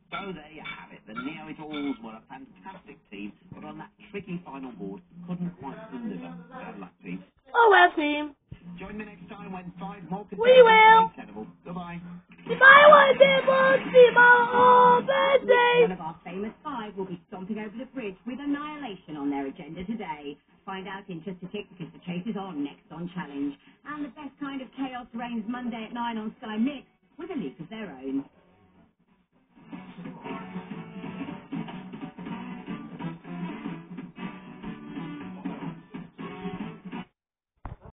So there you have it. The Know-It-Alls were a fantastic team, but on that tricky final board, couldn't quite deliver. Bad luck, team. Oh well, team. Join me next time when 5 more We contestants will. play Tenable. Goodbye. If I want to see my birthday. One of our famous five will be stomping over the bridge with Annihilation on their agenda today. Find out in just a tick because the chase is on next on Challenge. And the best kind of chaos reigns Monday at 9 on Sky Mix with a leak of their own.